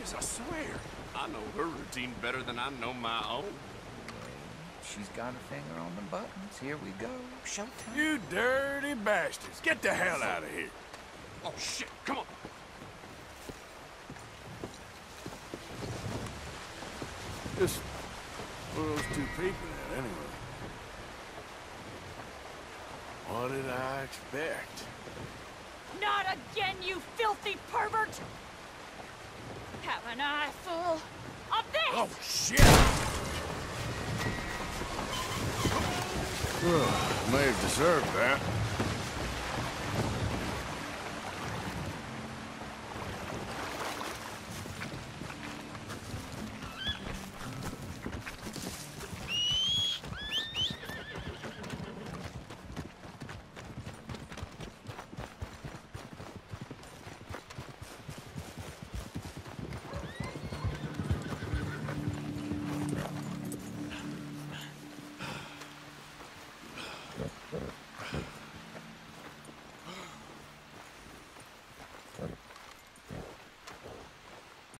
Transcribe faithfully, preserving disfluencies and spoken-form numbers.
bitches, I swear. I know her routine better than I know my own. She's got her finger on the buttons. Here we go. Showtime. You dirty bastards. Get the hell out of here. Oh, shit. Come on. Just what are those two people at, anyway? What did I expect? Not again, you filthy pervert! Have an eye full of this! Oh, shit! Well, may have deserved that.